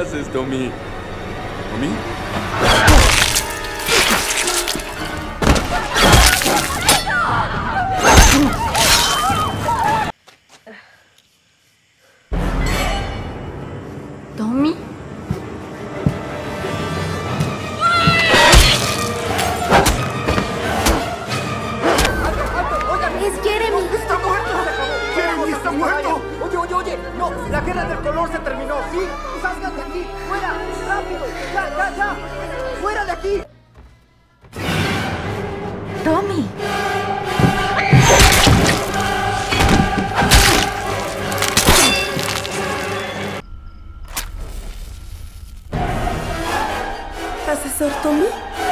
haces, Tommy? ¿Tommy? ¿Tommy? ¡Es Jeremy! ¡Está muerto! ¡Jeremy está muerto! Oye, no, la guerra del color se terminó, ¿sí? ¡Salgan de aquí! ¡Fuera! ¡Rápido! ¡Ya! ¡Fuera de aquí! ¡Tommy! ¿Asesor Tommy?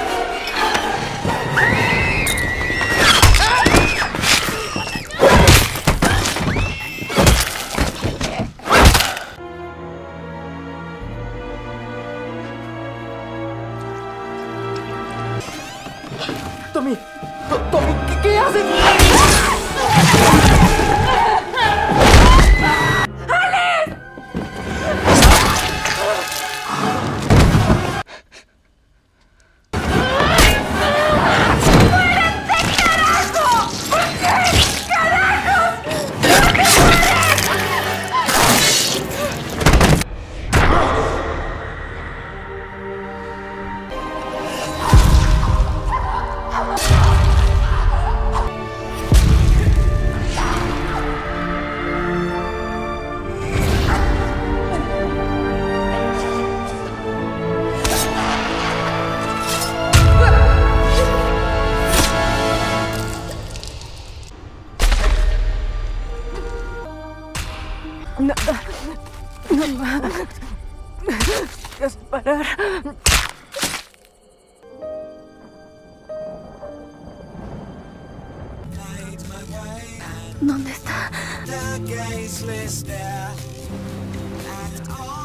Tommy, ¿qué haces? No va a parar. ¿Dónde está?